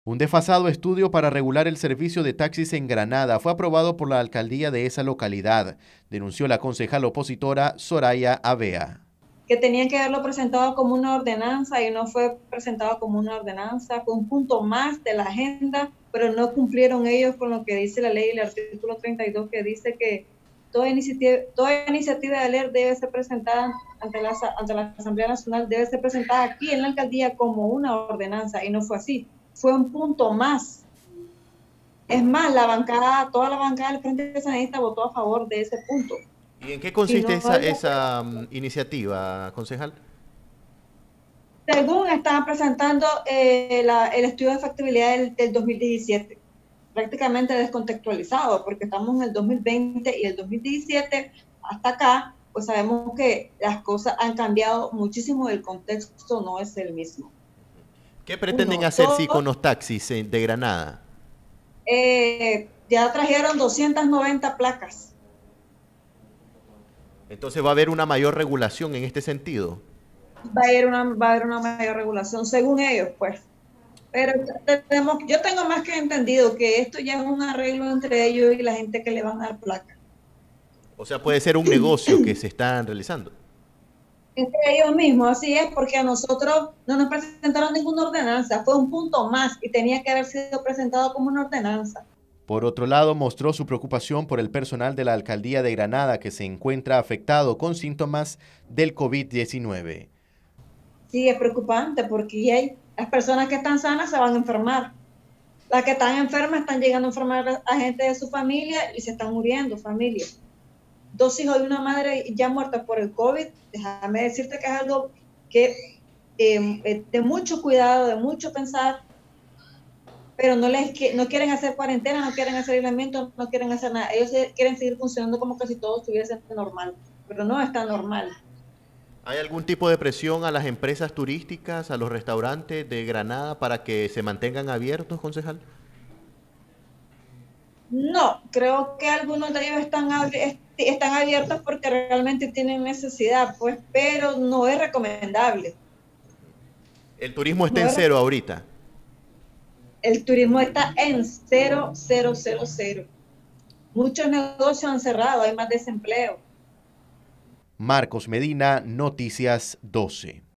Un desfasado estudio para regular el servicio de taxis en Granada fue aprobado por la alcaldía de esa localidad, denunció la concejal opositora Soraya Avea. Que tenían que haberlo presentado como una ordenanza y no fue presentado como una ordenanza, fue un punto más de la agenda, pero no cumplieron ellos con lo que dice la ley, el artículo 32, que dice que toda iniciativa de ley debe ser presentada ante la Asamblea Nacional, debe ser presentada aquí en la alcaldía como una ordenanza, y no fue así, fue un punto más. Es más, toda la bancada del Frente Sandinista votó a favor de ese punto. ¿Y en qué Y consiste no esa iniciativa, concejal? según estaban presentando el estudio de factibilidad del 2017, prácticamente descontextualizado, porque estamos en el 2020 y el 2017 hasta acá, pues sabemos que las cosas han cambiado muchísimo, el contexto no es el mismo. ¿Qué pretenden Uno, hacer sí, con dos, los taxis de Granada? ya trajeron 290 placas. Entonces va a haber una mayor regulación en este sentido. Va a haber una mayor regulación, según ellos, pues. Pero yo tengo más que entendido que esto ya es un arreglo entre ellos y la gente que le van a dar placa. O sea, puede ser un negocio que se están realizando. Entre ellos mismos, así es, porque a nosotros no nos presentaron ninguna ordenanza, fue un punto más y tenía que haber sido presentado como una ordenanza. Por otro lado, mostró su preocupación por el personal de la alcaldía de Granada que se encuentra afectado con síntomas del COVID-19. Sí, es preocupante porque las personas que están sanas se van a enfermar. Las que están enfermas están llegando a enfermar a gente de su familia y se están muriendo familias. 2 hijos de una madre ya muerta por el COVID, déjame decirte que es algo que de mucho cuidado, de mucho pensar, pero no quieren hacer cuarentena, no quieren hacer aislamiento, no quieren hacer nada. Ellos quieren seguir funcionando como que si todo estuviese normal, pero no está normal. ¿Hay algún tipo de presión a las empresas turísticas, a los restaurantes de Granada para que se mantengan abiertos, concejal? No, creo que algunos de ellos están abiertos porque realmente tienen necesidad, pues, pero no es recomendable. El turismo está No en es, cero ahorita. el turismo está en cero, cero, cero, cero. Muchos negocios han cerrado, hay más desempleo. Marcos Medina, Noticias 12.